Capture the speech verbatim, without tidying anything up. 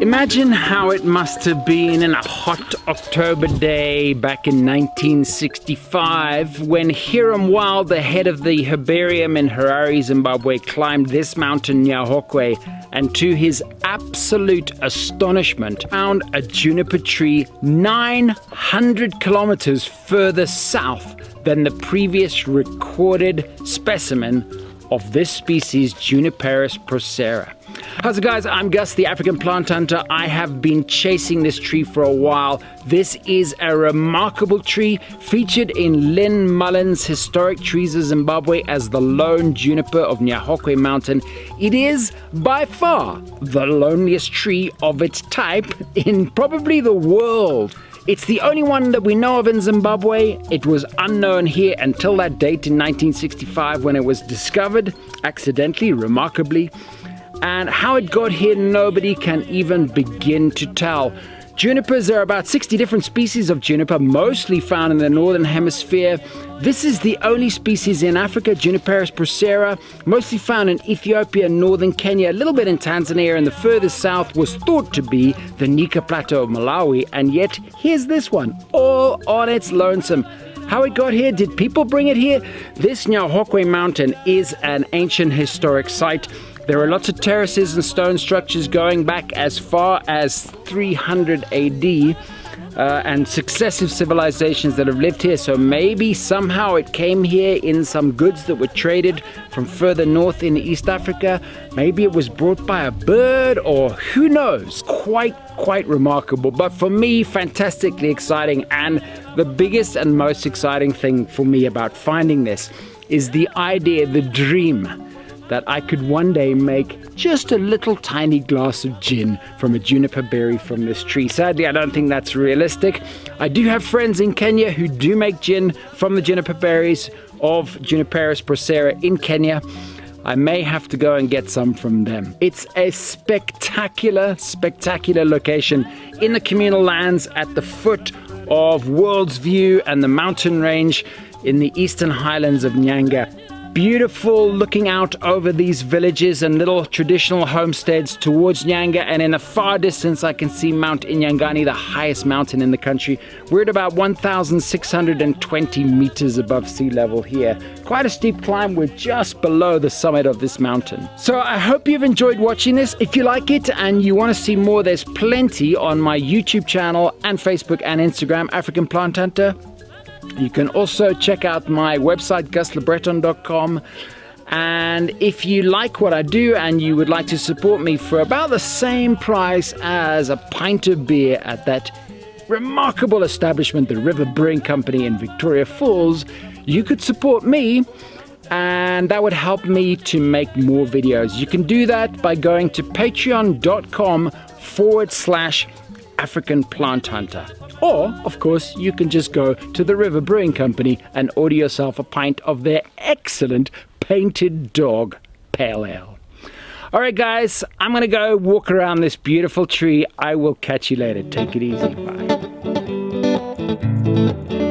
Imagine how it must have been in a hot October day back in nineteen sixty-five when Hiram Wild, the head of the herbarium in Harare, Zimbabwe, climbed this mountain Nyahokwe and to his absolute astonishment found a juniper tree nine hundred kilometers further south than the previous recorded specimen of this species, Juniperus procera. How's it, guys? I'm Gus, the African plant hunter. I have been chasing this tree for a while. This is a remarkable tree featured in Lynn Mullen's Historic Trees of Zimbabwe as the lone juniper of Nyahokwe Mountain. It is by far the loneliest tree of its type in probably the world. It's the only one that we know of in Zimbabwe. It was unknown here until that date in nineteen sixty-five when it was discovered, accidentally, remarkably. And how it got here, nobody can even begin to tell. Junipers, there are about sixty different species of juniper, mostly found in the northern hemisphere. This is the only species in Africa, Juniperus procera, mostly found in Ethiopia, northern Kenya, a little bit in Tanzania, and the furthest south was thought to be the Nika Plateau of Malawi, and yet here's this one, all on its lonesome. How it got here? Did people bring it here? This Nyahokwe Mountain is an ancient historic site. There are lots of terraces and stone structures going back as far as three hundred A D uh, and successive civilizations that have lived here. So maybe somehow it came here in some goods that were traded from further north in East Africa. Maybe it was brought by a bird, or who knows? Quite, quite remarkable. But for me, fantastically exciting. And the biggest and most exciting thing for me about finding this is the idea, the dream, that I could one day make just a little tiny glass of gin from a juniper berry from this tree. Sadly, I don't think that's realistic. I do have friends in Kenya who do make gin from the juniper berries of Juniperus procera in Kenya. I may have to go and get some from them. It's a spectacular, spectacular location in the communal lands at the foot of World's View and the mountain range in the eastern highlands of Nyanga. Beautiful, looking out over these villages and little traditional homesteads towards Nyanga, and in the far distance I can see Mount Inyangani, the highest mountain in the country. We're at about one thousand six hundred twenty meters above sea level here. Quite a steep climb. We're just below the summit of this mountain. So I hope you've enjoyed watching this. If you like it and you want to see more, there's plenty on my YouTube channel and Facebook and Instagram, African Plant Hunter. You can also check out my website, gus le breton dot com. And if you like what I do and you would like to support me for about the same price as a pint of beer at that remarkable establishment, the River Brewing Company in Victoria Falls, you could support me, and that would help me to make more videos. You can do that by going to patreon dot com forward slash African Plant Hunter. Or, of course, you can just go to the River Brewing Company and order yourself a pint of their excellent Painted Dog Pale Ale. All right, guys, I'm going to go walk around this beautiful tree. I will catch you later. Take it easy. Bye.